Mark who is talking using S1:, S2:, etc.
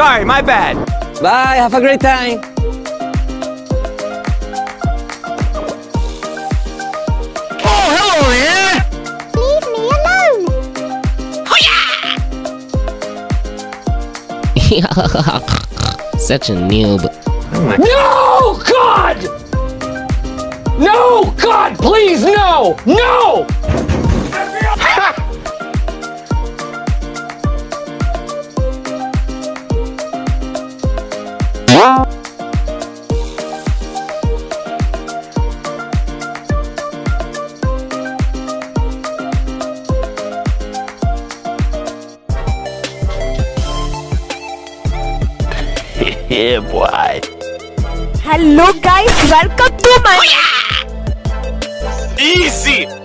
S1: Sorry, my bad.
S2: Bye, have a great time.
S1: Oh, hello there!
S3: Leave me alone!
S4: Such a noob.
S1: No, God! No, God, please, no! No! Yeah, boy.
S3: Hello guys, welcome to my...
S1: Easy!